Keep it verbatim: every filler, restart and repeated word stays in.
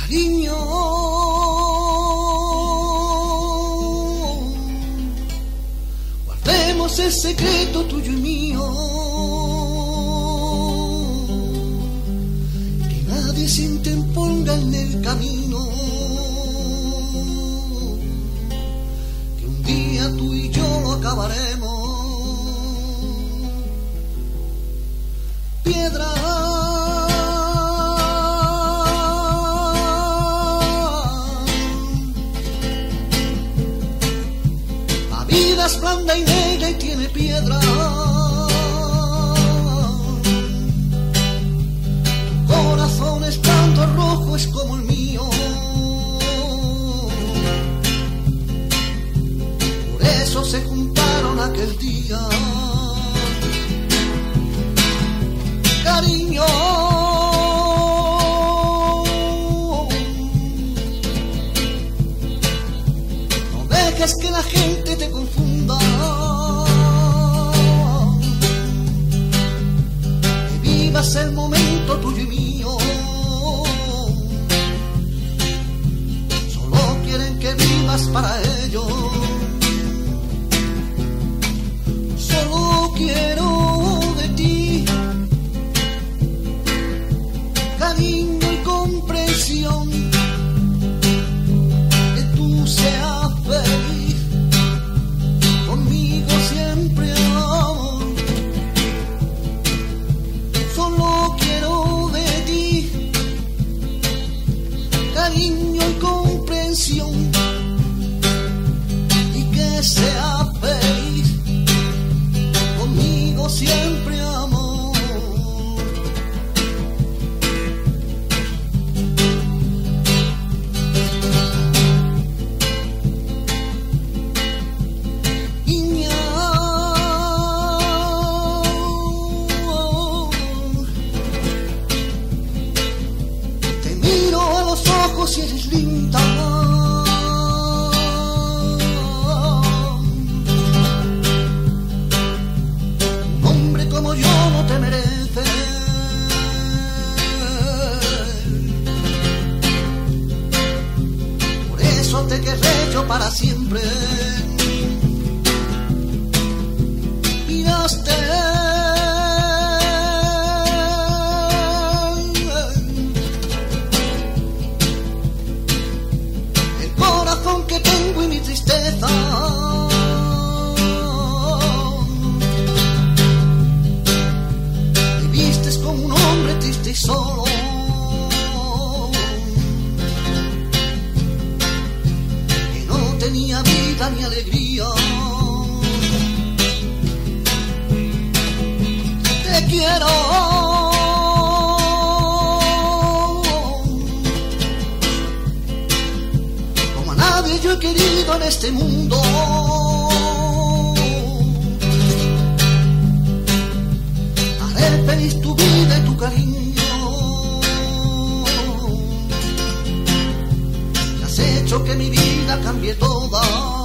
Cariño, guardemos el secreto tuyo y mío, que nadie se interponga en el camino, que un día tú y yo lo acabaremos. Piedra, la vida es blanda y negra y tiene piedra. Tu corazón es tanto rojo, es como el mío. Por eso se juntaron aquel día. Cariño, no dejes que la gente te confunda, que vivas el momento tuyo y mío. Solo quieren que vivas para ellos. Solo quiero de ti cariño y comprensión, que tú seas feliz conmigo siempre, amor. Solo quiero de ti cariño y comprensión, y que seas feliz conmigo siempre, amor. Si eres linda, un hombre como yo no te merece. Por eso te querré yo para siempre. Miraste que tengo y mi tristeza. Me vistes como un hombre triste y solo, que no tenía vida ni alegría. Te quiero, yo he querido en este mundo. Haré feliz tu vida y tu cariño. Has hecho que mi vida cambie toda.